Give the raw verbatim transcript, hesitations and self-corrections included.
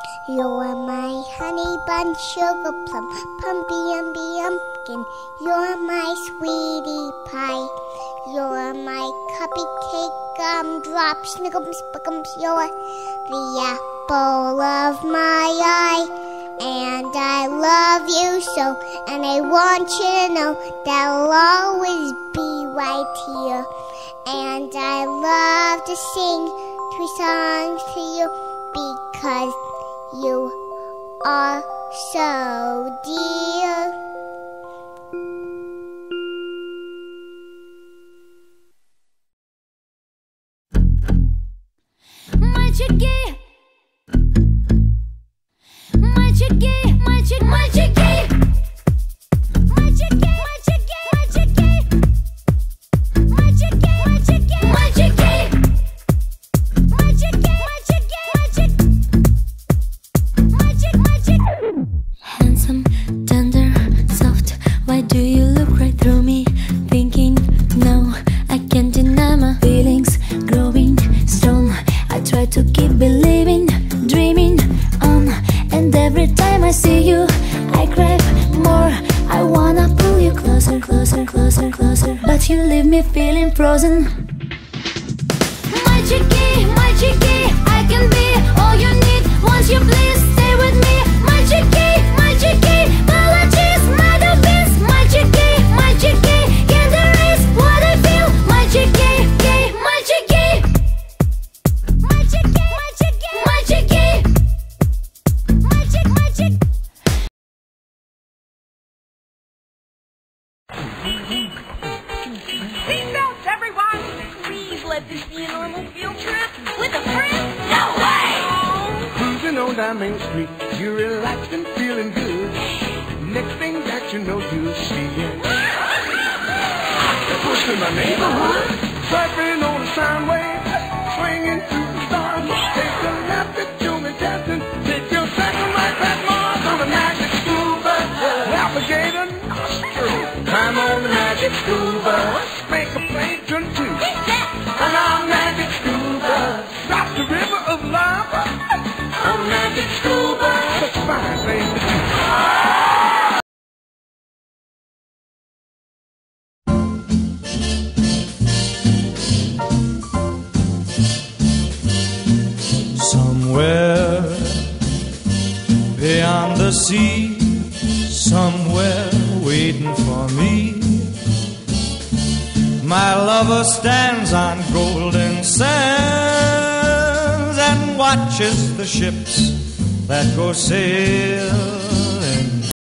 You're my honey bun, sugar plum, pumpy umby umpkin. You're my sweetie pie. You're my cuppy cake, gumdrop, snickums, spickums. You're the apple of my eye. And I love you so, and I want you to know that I'll always be right here. And I love to sing two songs to you because you are so dear. Malchik Gay, Malchik Gay, Malchik, Malchik Gay, Malchik Gay, Malchik Gay, Malchik Gay, Malchik Gay, Malchik Gay, Malchik Gay, Malchik Gay, Malchik Gay, Malchik, Malchik. Handsome, tender, soft. Why do you look right through me? Thinking, no, I can't deny my feelings growing strong. I try to keep believing, dreaming on. And every time I see you, I crave more. I wanna pull you closer, closer, closer, closer. But you leave me feeling frozen. Malchik Gay, Malchik Gay, I can be all you need. Once you please stay with me. Malchik Gay, Malchik Gay, apologies, mother beans. Malchik Gay, Malchik Gay, can't erase what I feel. Malchik Gay, Gay, Malchik Gay, Malchik Gay, Malchik Gay, Malchik Gay, Malchik, Malchik. Seatbelts, everyone! Please let this be a normal field trip with a friend. No way! Cruising on down Main Street, you're relaxed and feeling good. Next thing that you know, you'll see it. Push in my neighborhood, surfing on the sound wave, swinging through the stars. Take a left at you me dancing, take your second right past Mars on the magic school bus. Alligator nostril, climb on the magic school bus, make a plane turn two. On our magic school bus, drop the river of love. On magic school bus, such a fine thing to do. Somewhere beyond the sea, somewhere waiting for me, my lover stands on golden sands and watches the ships that go sailing